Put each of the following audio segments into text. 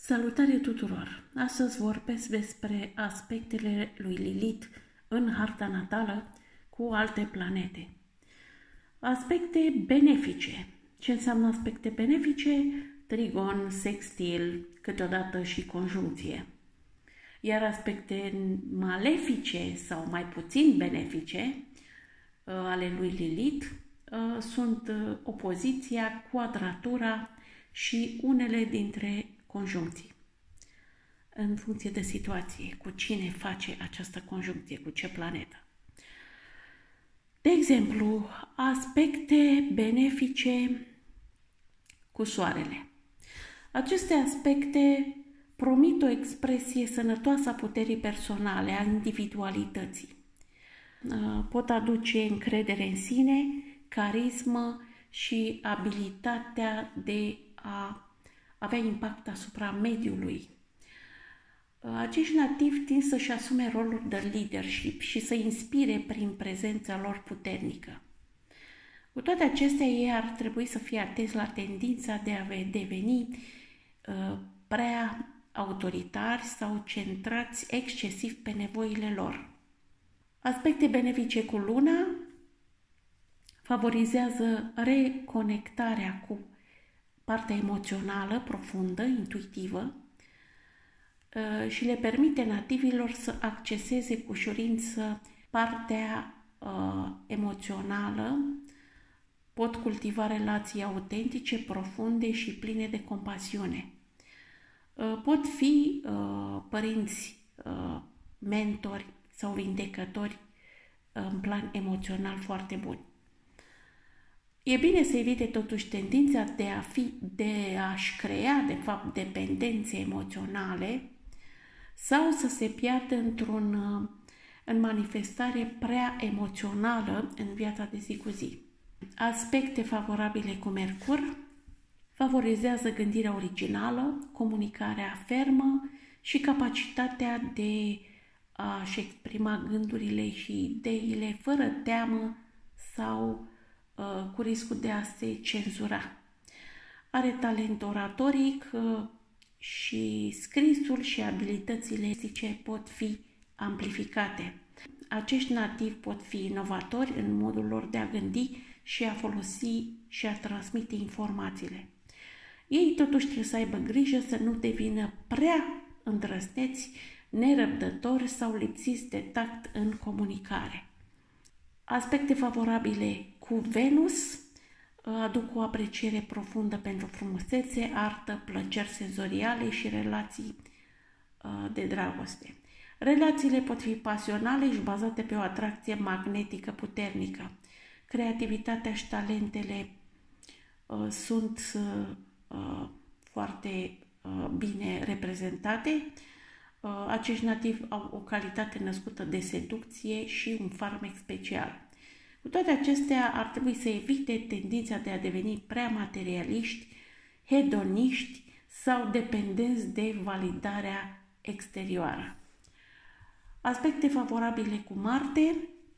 Salutare tuturor! Astăzi vorbesc despre aspectele lui Lilith în harta natală cu alte planete. Aspecte benefice. Ce înseamnă aspecte benefice? Trigon, sextil, câteodată și conjuncție. Iar aspecte malefice sau mai puțin benefice ale lui Lilith sunt opoziția, quadratura și unele dintre conjuncții. În funcție de situație, cu cine face această conjuncție, cu ce planetă. De exemplu, aspecte benefice cu Soarele. Aceste aspecte promit o expresie sănătoasă a puterii personale, a individualității. Pot aduce încredere în sine, carismă și abilitatea de a avea impact asupra mediului. Acești nativi tind să-și asume rolul de leadership și să inspire prin prezența lor puternică. Cu toate acestea, ei ar trebui să fie atenți la tendința de a deveni prea autoritari sau centrați excesiv pe nevoile lor. Aspecte benefice cu Luna favorizează reconectarea cu partea emoțională, profundă, intuitivă și le permite nativilor să acceseze cu ușurință partea emoțională, pot cultiva relații autentice, profunde și pline de compasiune. Pot fi părinți, mentori sau vindecători în plan emoțional foarte buni. E bine să evite totuși tendința de a-și crea, de fapt, dependențe emoționale sau să se piardă în manifestare prea emoțională în viața de zi cu zi. Aspecte favorabile cu Mercur favorizează gândirea originală, comunicarea fermă și capacitatea de a-și exprima gândurile și ideile fără teamă sau cu riscul de a se cenzura. Are talent oratoric și scrisul și abilitățile estice pot fi amplificate. Acești nativi pot fi inovatori în modul lor de a gândi și a folosi și a transmite informațiile. Ei totuși trebuie să aibă grijă să nu devină prea îndrăzneți, nerăbdători sau lipsiți de tact în comunicare. Aspecte favorabile cu Venus aduc o apreciere profundă pentru frumusețe, artă, plăceri senzoriale și relații de dragoste. Relațiile pot fi pasionale și bazate pe o atracție magnetică puternică. Creativitatea și talentele sunt foarte bine reprezentate. Acești nativi au o calitate născută de seducție și un farmec special. Cu toate acestea, ar trebui să evite tendința de a deveni prea materialiști, hedoniști sau dependenți de validarea exterioară. Aspecte favorabile cu Marte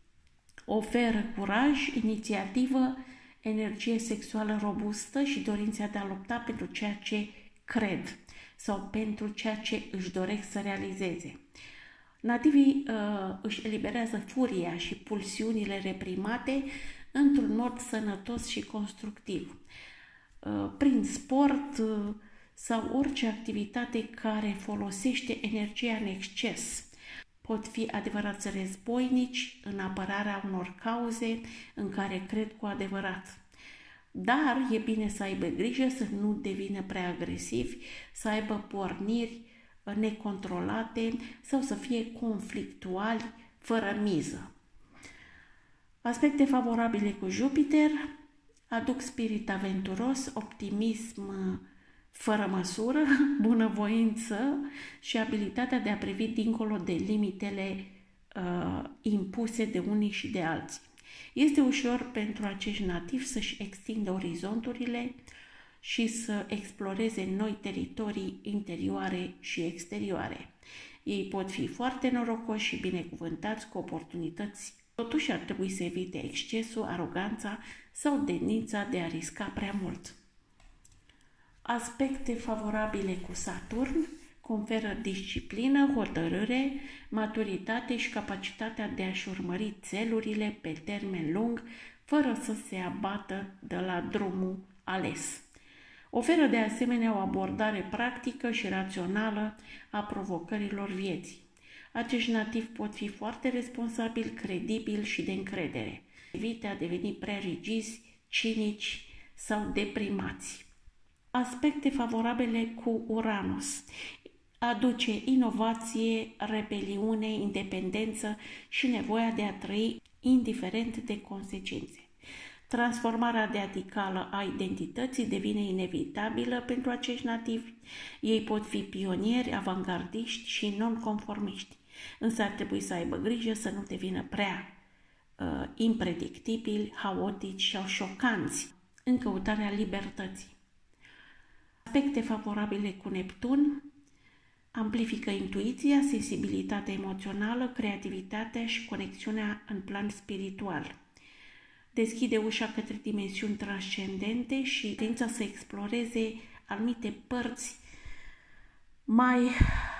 oferă curaj, inițiativă, energie sexuală robustă și dorința de a lupta pentru ceea ce cred sau pentru ceea ce își doresc să realizeze. Nativii își eliberează furia și pulsiunile reprimate într-un mod sănătos și constructiv. Prin sport sau orice activitate care folosește energia în exces. Pot fi adevărați războinici în apărarea unor cauze în care cred cu adevărat. Dar e bine să aibă grijă să nu devină prea agresivi, să aibă porniri necontrolate sau să fie conflictuali fără miză. Aspecte favorabile cu Jupiter aduc spirit aventuros, optimism fără măsură, bunăvoință și abilitatea de a privi dincolo de limitele impuse de unii și de alții. Este ușor pentru acești nativi să-și extindă orizonturile și să exploreze noi teritorii interioare și exterioare. Ei pot fi foarte norocoși și binecuvântați cu oportunități. Totuși ar trebui să evite excesul, aroganța sau tendința de a risca prea mult. Aspecte favorabile cu Saturn conferă disciplină, hotărâre, maturitate și capacitatea de a-și urmări țelurile pe termen lung, fără să se abată de la drumul ales. Oferă de asemenea o abordare practică și rațională a provocărilor vieții. Acești nativi pot fi foarte responsabili, credibili și de încredere. Evite a deveni prea rigizi, cinici sau deprimați. Aspecte favorabile cu Uranus. Aduce inovație, rebeliune, independență și nevoia de a trăi indiferent de consecințe. Transformarea radicală a identității devine inevitabilă pentru acești nativi. Ei pot fi pionieri, avangardiști și nonconformiști, însă ar trebui să aibă grijă să nu devină prea impredictibili, haotici sau șocanți în căutarea libertății. Aspecte favorabile cu Neptun amplifică intuiția, sensibilitatea emoțională, creativitatea și conexiunea în plan spiritual. Deschide ușa către dimensiuni transcendente și tendința să exploreze anumite părți mai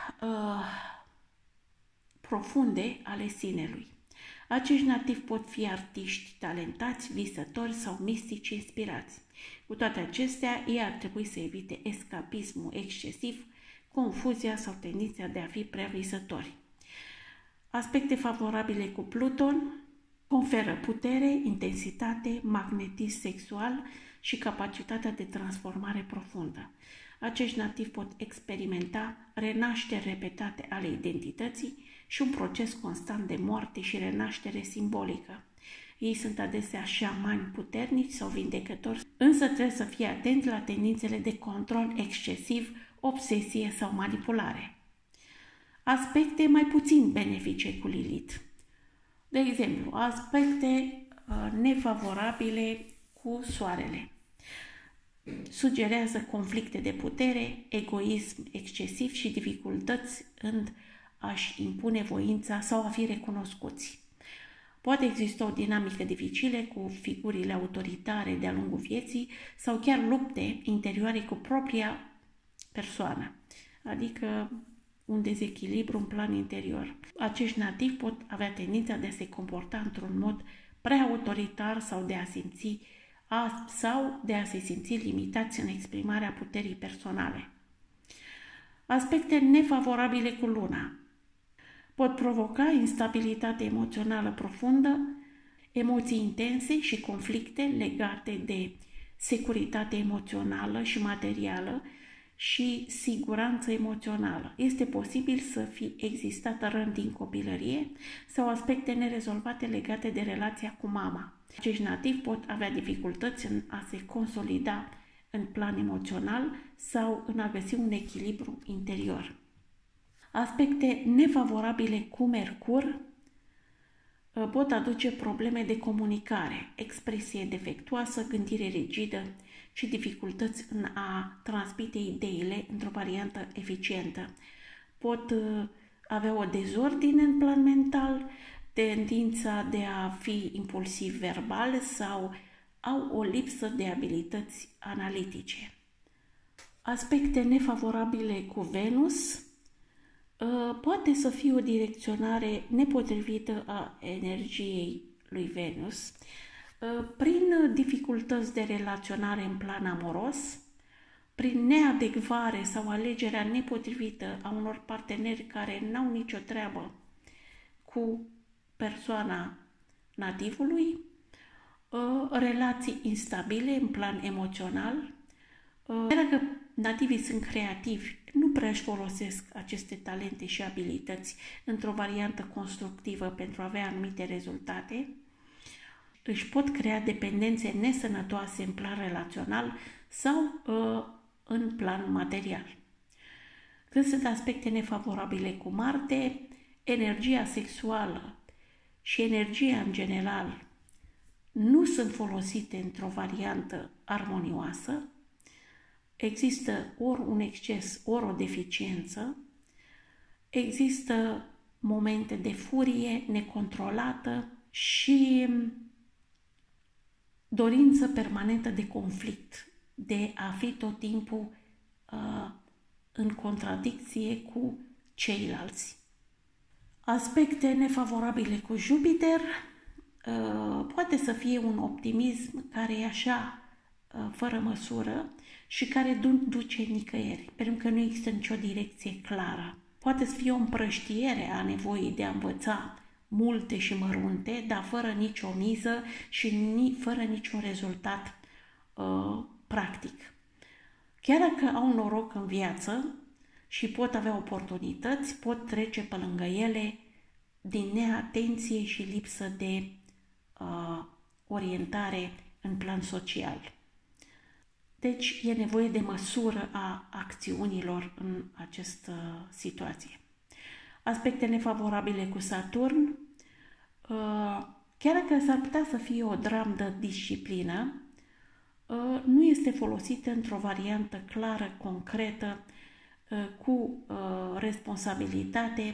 profunde ale sinelui. Acești nativi pot fi artiști talentați, visători sau mistici inspirați. Cu toate acestea, ei ar trebui să evite escapismul excesiv, confuzia sau tendința de a fi prea visători. Aspecte favorabile cu Pluton conferă putere, intensitate, magnetism sexual și capacitatea de transformare profundă. Acești nativi pot experimenta renașteri repetate ale identității și un proces constant de moarte și renaștere simbolică. Ei sunt adesea șamani puternici sau vindecători, însă trebuie să fie atenți la tendințele de control excesiv, obsesie sau manipulare. Aspecte mai puțin benefice cu Lilith. De exemplu, aspecte nefavorabile cu Soarele. Sugerează conflicte de putere, egoism excesiv și dificultăți în a-și impune voința sau a fi recunoscuți. Poate exista o dinamică dificilă cu figurile autoritare de-a lungul vieții sau chiar lupte interioare cu propria persoană, adică un dezechilibru în plan interior. Acești nativi pot avea tendința de a se comporta într-un mod prea autoritar sau de a se simți limitați în exprimarea puterii personale. Aspecte nefavorabile cu Luna. Pot provoca instabilitate emoțională profundă, emoții intense și conflicte legate de securitate emoțională și materială și siguranță emoțională. Este posibil să fi existat răni din copilărie sau aspecte nerezolvate legate de relația cu mama. Acești nativi pot avea dificultăți în a se consolida în plan emoțional sau în a găsi un echilibru interior. Aspecte nefavorabile cu Mercur pot aduce probleme de comunicare, expresie defectuoasă, gândire rigidă și dificultăți în a transmite ideile într-o variantă eficientă. Pot avea o dezordine în plan mental, tendința de a fi impulsiv verbal sau au o lipsă de abilități analitice. Aspecte nefavorabile cu Venus poate să fie o direcționare nepotrivită a energiei lui Venus, prin dificultăți de relaționare în plan amoros, prin neadecvare sau alegerea nepotrivită a unor parteneri care n-au nicio treabă cu persoana nativului, relații instabile în plan emoțional. Dacă nativii sunt creativi, nu prea își folosesc aceste talente și abilități într-o variantă constructivă pentru a avea anumite rezultate, își pot crea dependențe nesănătoase în plan relațional sau în plan material. Când sunt aspecte nefavorabile cu Marte, energia sexuală și energia în general nu sunt folosite într-o variantă armonioasă, există ori un exces, ori o deficiență, există momente de furie necontrolată și dorință permanentă de conflict, de a fi tot timpul în contradicție cu ceilalți. Aspecte nefavorabile cu Jupiter poate să fie un optimism care e așa fără măsură și care nu duce nicăieri, pentru că nu există nicio direcție clară. Poate să fie o împrăștiere a nevoii de a învăța multe și mărunte, dar fără nicio miză și fără niciun rezultat practic. Chiar dacă au noroc în viață și pot avea oportunități, pot trece pe lângă ele din neatenție și lipsă de orientare în plan social. Deci e nevoie de măsură a acțiunilor în această situație. Aspecte nefavorabile cu Saturn, chiar dacă s-ar putea să fie o dramă de disciplină, nu este folosită într-o variantă clară, concretă, cu responsabilitate,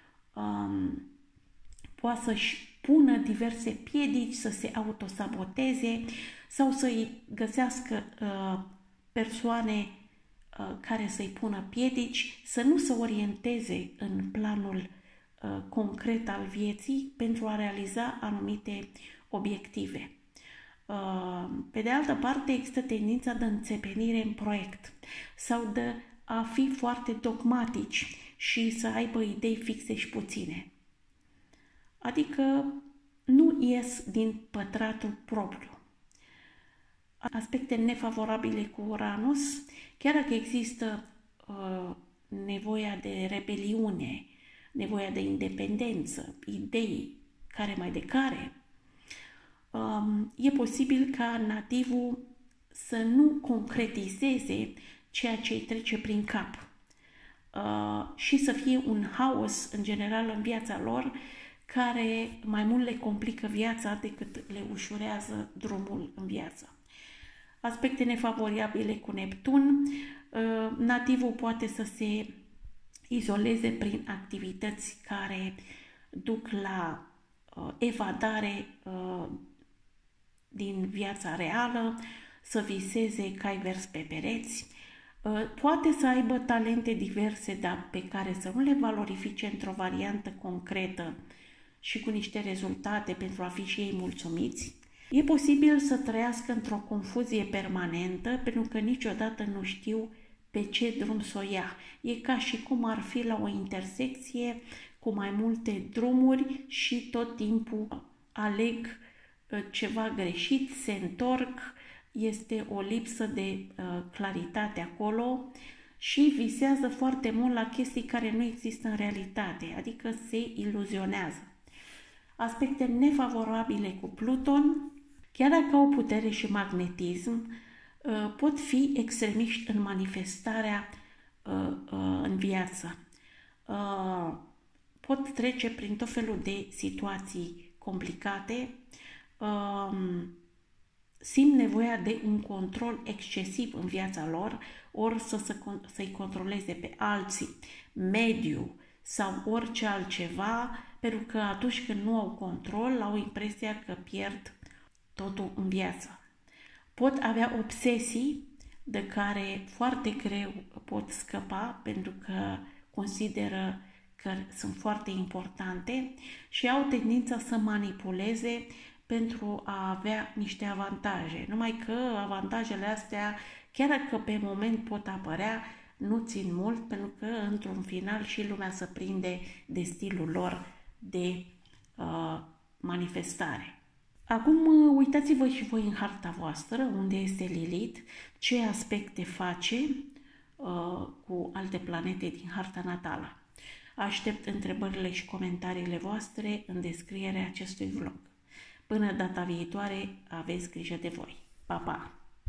poate să-și pună diverse piedici, să se autosaboteze sau să-i găsească persoane care să-i pună piedici, să nu se orienteze în planul concret al vieții pentru a realiza anumite obiective. Pe de altă parte, există tendința de înțepenire în proiect sau de a fi foarte dogmatici și să aibă idei fixe și puține. Adică nu ies din pătratul propriu. Aspecte nefavorabile cu Uranus, chiar dacă există nevoia de rebeliune, nevoia de independență, idei care mai de care, e posibil ca nativul să nu concretizeze ceea ce îi trece prin cap și să fie un haos în general în viața lor, care mai mult le complică viața decât le ușurează drumul în viață. Aspecte nefavorabile cu Neptun, nativul poate să se izoleze prin activități care duc la evadare din viața reală, să viseze cai vers pe pereți, poate să aibă talente diverse, dar pe care să nu le valorifice într-o variantă concretă și cu niște rezultate pentru a fi și ei mulțumiți. E posibil să trăiască într-o confuzie permanentă, pentru că niciodată nu știu pe ce drum să o ia. E ca și cum ar fi la o intersecție cu mai multe drumuri și tot timpul aleg ceva greșit, se întorc, este o lipsă de claritate acolo și visează foarte mult la chestii care nu există în realitate, adică se iluzionează. Aspecte nefavorabile cu Pluton, chiar dacă au putere și magnetism, pot fi extremiști în manifestarea în viață. Pot trece prin tot felul de situații complicate, simt nevoia de un control excesiv în viața lor, ori să-i controleze pe alții, mediul sau orice altceva, pentru că atunci când nu au control, au impresia că pierd totul în viață. Pot avea obsesii de care foarte greu pot scăpa, pentru că consideră că sunt foarte importante și au tendința să manipuleze pentru a avea niște avantaje. Numai că avantajele astea, chiar dacă pe moment pot apărea, nu țin mult, pentru că într-un final și lumea se prinde de stilul lor de manifestare. Acum uitați-vă și voi în harta voastră, unde este Lilith, ce aspecte face cu alte planete din harta natală. Aștept întrebările și comentariile voastre în descrierea acestui vlog. Până data viitoare, aveți grijă de voi. Pa, pa!